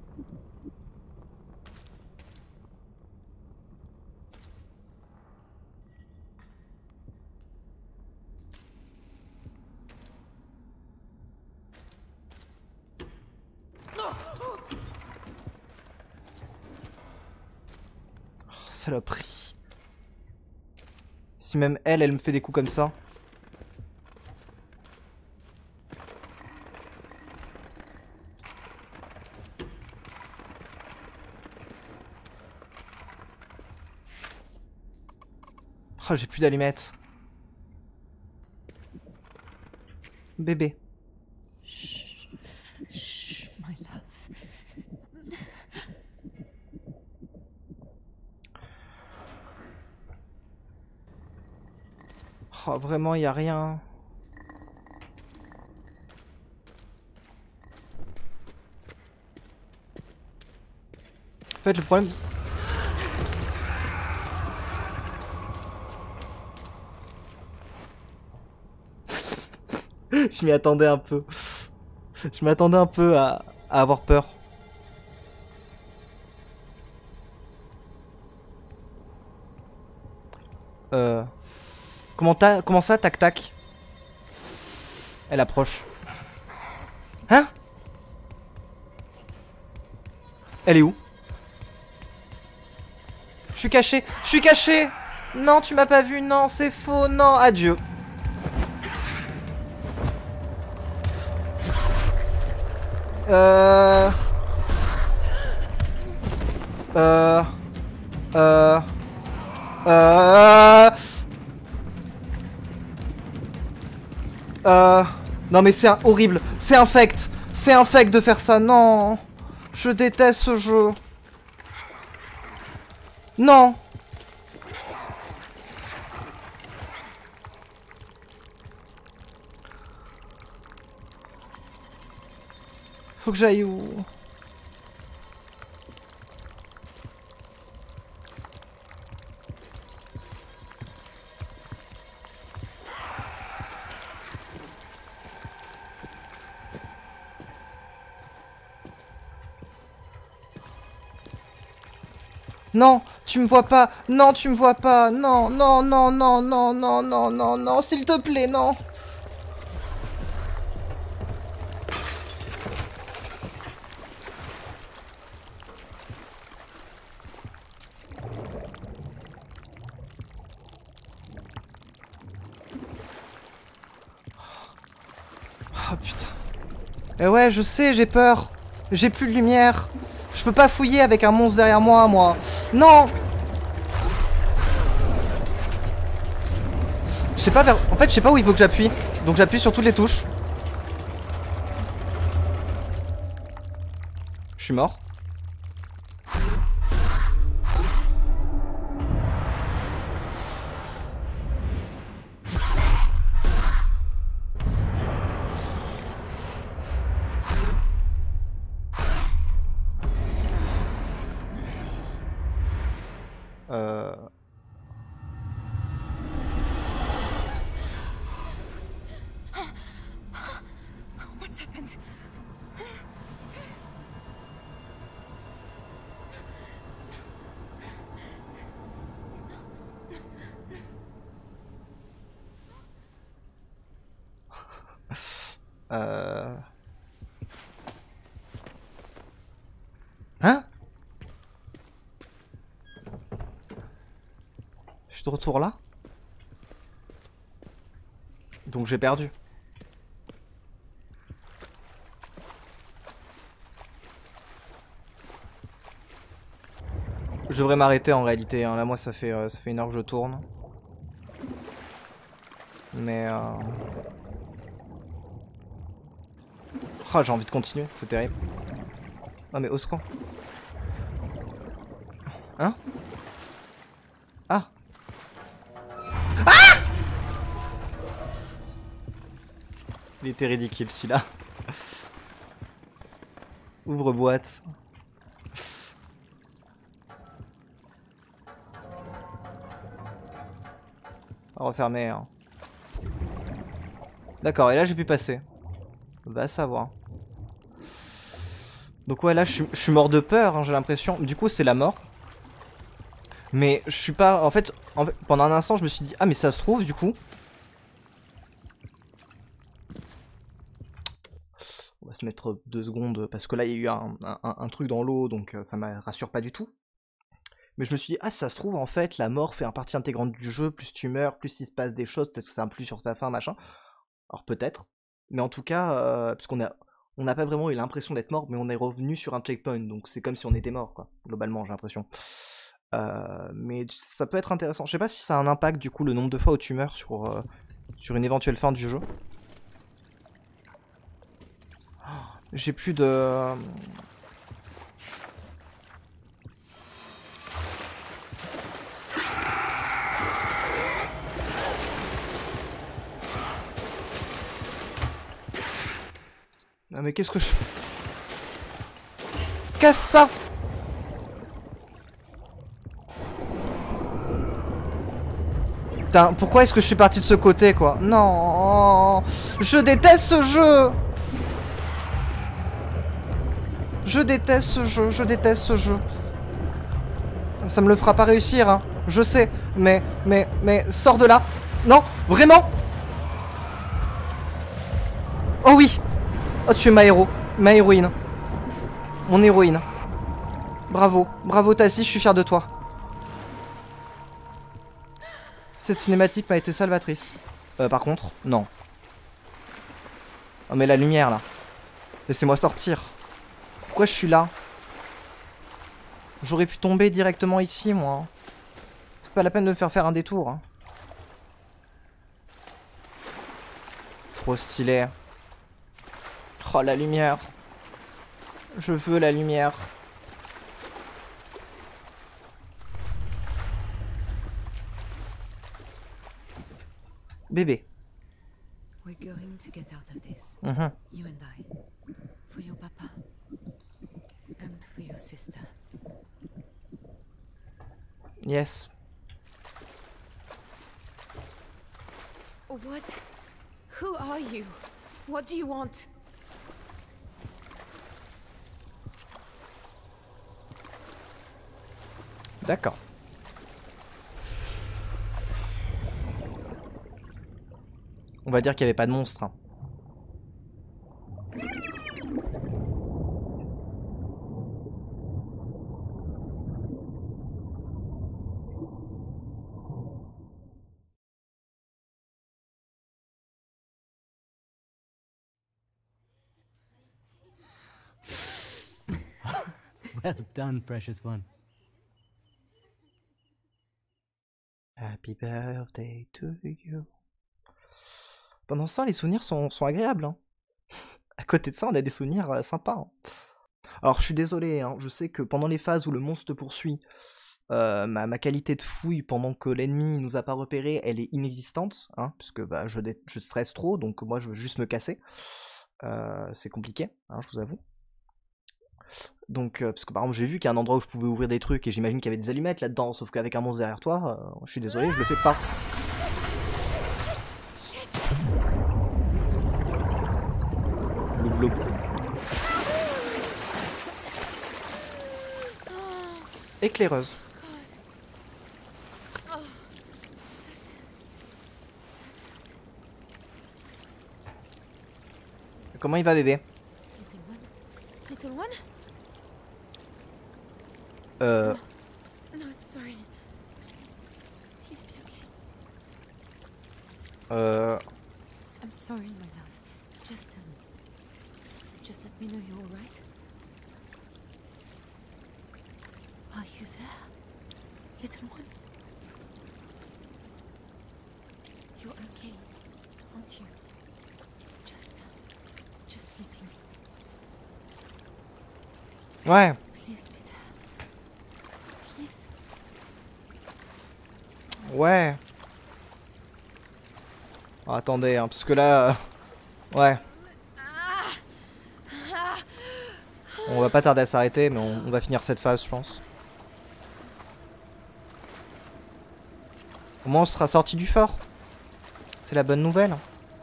Oh, saloperie. Si même elle me fait des coups comme ça. Oh, j'ai plus d'allumettes. Bébé. Shh, my love. Oh, vraiment, y a rien. En fait, le problème... Je m'y attendais un peu. Je m'attendais un peu à avoir peur. Comment ça, tac tac? Elle approche. Hein? Elle est où? Je suis caché! Je suis caché! Non, tu m'as pas vu, non, c'est faux, non, adieu. Non mais c'est horrible, c'est infect. C'est infect de faire ça, non. Je déteste ce jeu. Non. Faut que j'aille où? Non, tu me vois pas. Non, tu me vois pas. Non, non, non, non, non, non, non, non, non, s'il te plaît, non. Oh putain. Eh ouais, je sais, j'ai peur. J'ai plus de lumière. Je peux pas fouiller avec un monstre derrière moi, moi. Non. Je sais pas vers... En fait, je sais pas où il faut que j'appuie. Donc j'appuie sur toutes les touches. Je suis mort. What's happened? Hein? Je suis de retour là? Donc j'ai perdu. Je devrais m'arrêter en réalité, hein. Là moi ça fait 1 heure que je tourne. Mais oh, j'ai envie de continuer, c'est terrible. Non mais au secours. Hein? Ah. Il était ridicule celui-là. Ouvre boîte. On va refermer. Hein. D'accord, et là j'ai pu passer. Va savoir. Donc ouais, là je suis mort de peur, hein, j'ai l'impression. Du coup c'est la mort. Mais je suis pas... En fait, pendant un instant je me suis dit, ah mais ça se trouve du coup... On va se mettre 2 secondes parce que là il y a eu un truc dans l'eau, donc ça me rassure pas du tout. Mais je me suis dit, ah ça se trouve en fait la mort fait un partie intégrante du jeu, plus tu meurs, plus il se passe des choses, peut-être que c'est un plus sur sa fin, machin. Alors peut-être. Mais en tout cas, parce qu'on n'a pas vraiment eu l'impression d'être mort, mais on est revenu sur un checkpoint, donc c'est comme si on était mort, quoi, globalement j'ai l'impression. Mais ça peut être intéressant. Je sais pas si ça a un impact du coup le nombre de fois où tu meurs sur une éventuelle fin du jeu. J'ai plus de... Ah mais qu'est-ce que je... Casse ça! Putain, pourquoi est-ce que je suis parti de ce côté, quoi? Non! Je déteste ce jeu! Je déteste ce jeu, je déteste ce jeu. Ça me le fera pas réussir, hein. Je sais, mais sors de là. Non, vraiment! Oh oui! Oh, tu es ma héros, ma héroïne. Mon héroïne. Bravo, bravo Tassi, je suis fier de toi. Cette cinématique m'a été salvatrice. Par contre, non. Oh mais la lumière là. Laissez-moi sortir. Pourquoi je suis là? J'aurais pu tomber directement ici, moi. C'est pas la peine de me faire un détour. Hein. Trop stylé. Oh, la lumière. Je veux la lumière. Bébé. We're going to get out of this. You and I. For your papa. And for your sister. Yes. What? Who are you? What do you want? D'accord. On va dire qu'il n'y avait pas de monstre. Hein. Well done, precious one. Happy birthday to you. Pendant ce temps, les souvenirs sont agréables. Hein. À côté de ça, on a des souvenirs sympas. Hein. Alors, je suis désolé, hein, je sais que pendant les phases où le monstre te poursuit, ma qualité de fouille pendant que l'ennemi nous a pas repéré, elle est inexistante, hein, puisque bah, je stresse trop, donc moi je veux juste me casser. C'est compliqué, hein, je vous avoue. Donc, parce que par exemple, j'ai vu qu'il y a un endroit où je pouvais ouvrir des trucs et j'imagine qu'il y avait des allumettes là-dedans, sauf qu'avec un monstre derrière toi, je suis désolé, je le fais pas. Bloub bloub. Éclaireuse. Comment il va, bébé? Little one? No, I'm sorry. Please be okay. I'm sorry, my love. Just let me know you're all right. Are you there, little one? You're okay, aren't you? Just sleeping. Ouais. Please be there. Please. Ouais. Oh, attendez, hein, parce que là, Ouais. On va pas tarder à s'arrêter, mais on va finir cette phase, je pense. Au moins, on sera sorti du fort. C'est la bonne nouvelle.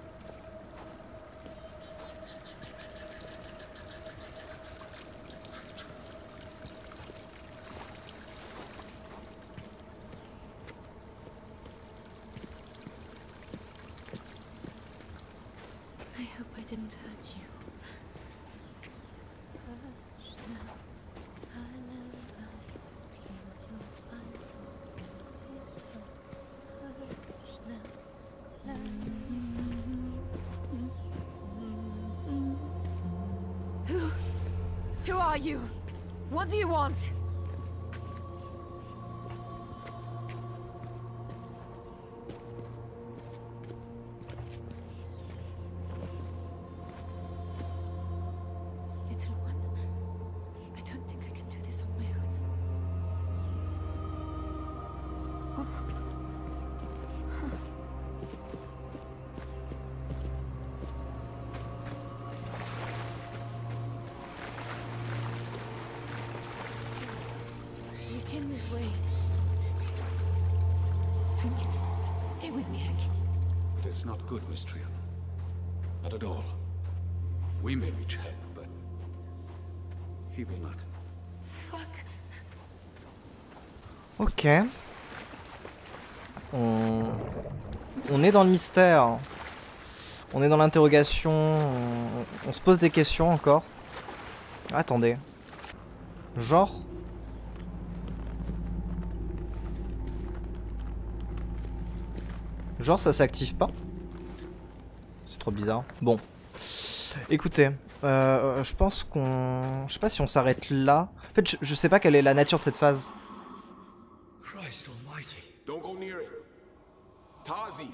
I hope I didn't hurt you. Who are you? What do you want? Little one, I don't think I can do this on my own. You came this way. Hank, stay with me, Hank. It's not good, Miss Triana. Not at all. We may reach help, but he will not. Fuck. Ok. On est dans le mystère. On est dans l'interrogation. On se pose des questions encore. Attendez. Genre. Genre ça s'active pas. C'est trop bizarre. Bon. Écoutez. Je pense qu'on... Je sais pas si on s'arrête là. En fait, je sais pas quelle est la nature de cette phase. Christ almighty. Don't go near it. Tazi.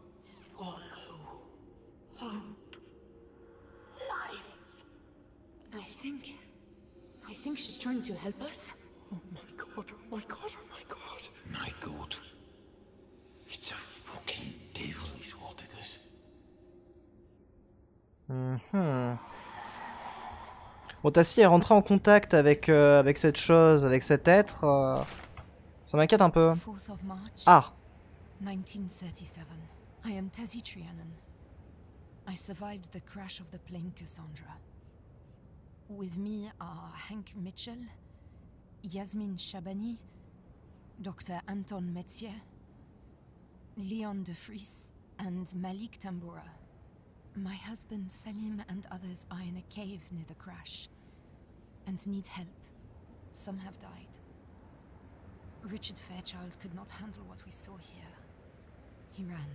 I think she's trying to help us. Oh my god, oh my god, oh my god. My god. It's a fucking devil is what it is. Bon, Tassi est rentré en contact avec, avec cette chose, avec cet être. Ça m'inquiète un peu. 4th of March, Ah, 1937. I am Tassie Trianon. I survived the crash of the plane Cassandra. With me are Hank Mitchell, Yasmin Shabani, Dr. Anton Metzier, Leon de Vries, and Malik Tamboura. My husband Salim and others are in a cave near the crash and need help. Some have died. Richard Fairchild could not handle what we saw here. He ran.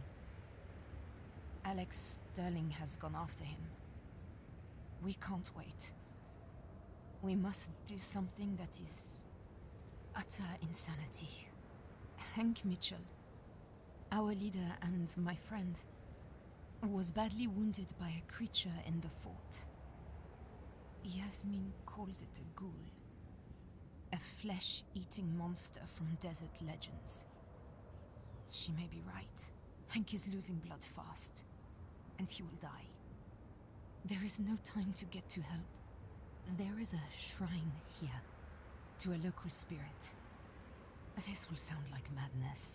Alex Sterling has gone after him. We can't wait. We must do something that is utter insanity. Hank Mitchell, our leader and my friend, was badly wounded by a creature in the fort. Yasmin calls it a ghoul, a flesh-eating monster from desert legends. She may be right. Hank is losing blood fast, and he will die. There is no time to get to help. There is a shrine here, to a local spirit. This will sound like madness.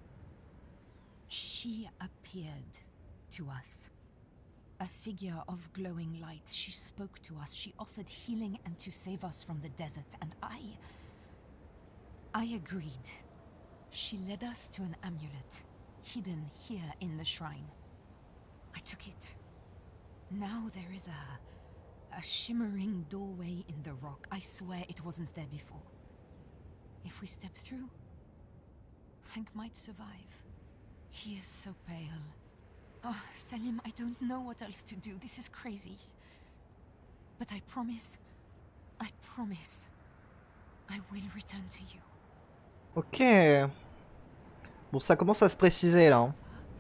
She appeared to us. A figure of glowing light. She spoke to us. She offered healing and to save us from the desert. And I agreed. She led us to an amulet, hidden here in the shrine. I took it. Now there is a shimmering doorway in the rock. I swear it wasn't there before. If we step through, Hank might survive. He is so pale. Oh, Salim, I don't know what else to do. This is crazy. But I promise, I will return to you. ok. Bon, ça commence à se préciser là. Hein.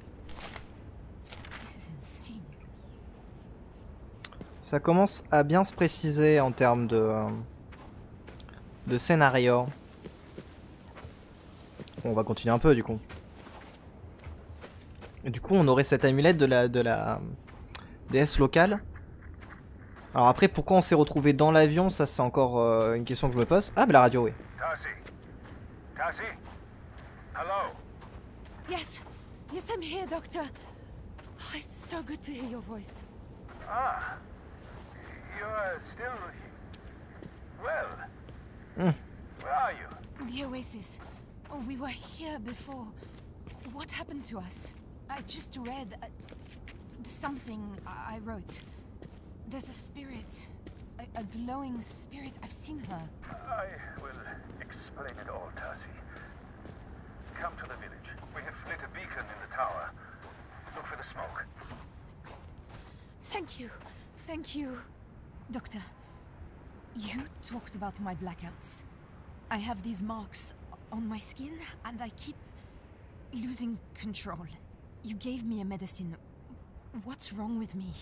This is insane. Ça commence à bien se préciser en termes de scénario. Bon, on va continuer un peu du coup. Et du coup, on aurait cette amulette de Déesse locale. Alors après, pourquoi on s'est retrouvé dans l'avion, ça c'est encore une question que je me pose. Ah, bah la radio, oui. Tassie? Tassie? Hello? Yes. Yes, I'm here, Doctor. Oh, it's so good to hear your voice. Ah. You are still... well. Where are you? The Oasis. Oh, we were here before. What happened to us? I just read something I wrote. There's a spirit. A glowing spirit. I've seen her. I will explain it all, Tassie. Come to the village. We have lit a beacon in the tower. Look for the smoke. Thank you. Thank you. Doctor, you talked about my blackouts. I have these marks on my skin and I keep losing control. You gave me a medicine. What's wrong with me?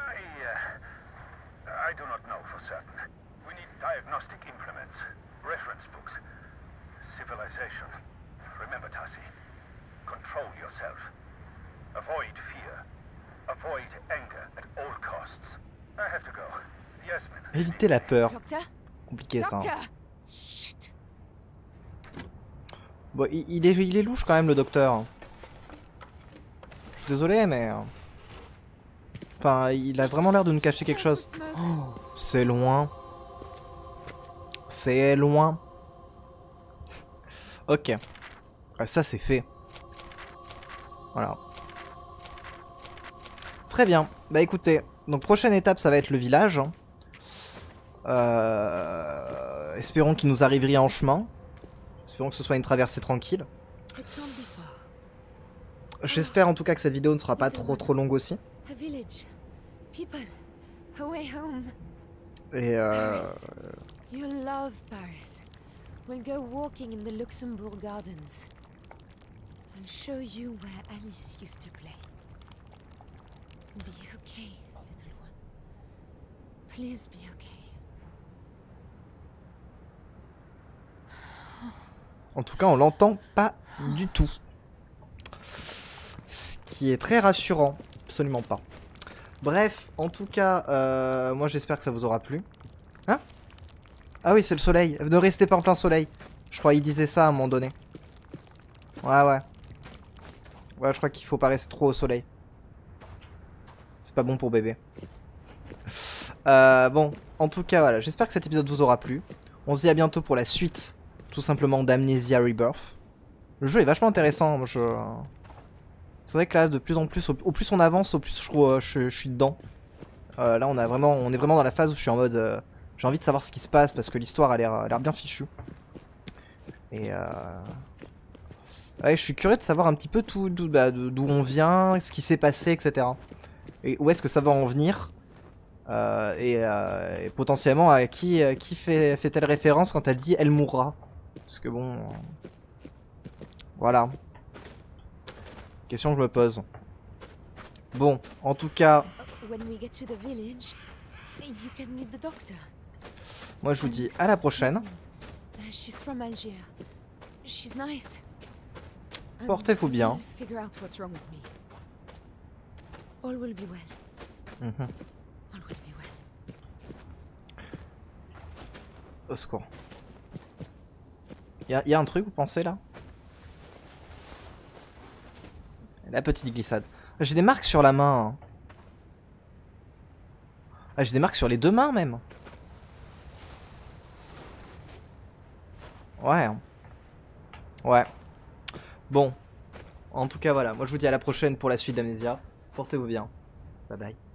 I do not know for certain. We need diagnostic implements, reference books, civilization. Remember, Tassie, control yourself. Avoid fear. Avoid anger at all costs. I have to go. Yasmin. Éviter la peur. Doctor? Compliqué ça. Doctor! Shit. Bon, il est louche quand même le docteur. Je suis désolé, mais... Enfin, il a vraiment l'air de nous cacher quelque chose. Oh, c'est loin. C'est loin. Ok. Ouais, ça c'est fait. Voilà. Très bien. Bah écoutez, donc prochaine étape ça va être le village. Espérons qu'il nous arrive rien en chemin. Espérons que ce soit une traversée tranquille. J'espère en tout cas que cette vidéo ne sera pas trop longue aussi. Et You'll love Paris. We'll go walking in the Luxembourg Gardens. I'll show you where Alice used to play. Be okay, little one. Please be okay. en tout cas, on l'entend pas du tout. Ce qui est très rassurant. Absolument pas. Bref, en tout cas, moi j'espère que ça vous aura plu. Hein? Ah oui, c'est le soleil. Ne restez pas en plein soleil. Je crois qu'il disait ça à un moment donné. Ouais. Ouais, je crois qu'il faut pas rester trop au soleil. C'est pas bon pour bébé. Bon, en tout cas, voilà. J'espère que cet épisode vous aura plu. On se dit à bientôt pour la suite, tout simplement, d'Amnesia Rebirth. Le jeu est vachement intéressant. C'est vrai que là, de plus en plus, au plus on avance, au plus je suis dedans. Là, on est vraiment dans la phase où je suis en mode... j'ai envie de savoir ce qui se passe parce que l'histoire a l'air bien fichue. Et ouais, je suis curieux de savoir un petit peu tout d'où on vient, ce qui s'est passé, etc. Et où est-ce que ça va en venir. Et potentiellement à qui fait-elle référence quand elle dit elle mourra. Parce que bon... voilà. Question que je me pose. Bon, en tout cas... moi je vous dis à la prochaine. Portez-vous bien. Au secours. Y a un truc, vous pensez là? La petite glissade. J'ai des marques sur la main. Ah, j'ai des marques sur les deux mains même. Ouais. Ouais. Bon. En tout cas, voilà. Moi, je vous dis à la prochaine pour la suite d'Amnesia. Portez-vous bien. Bye bye.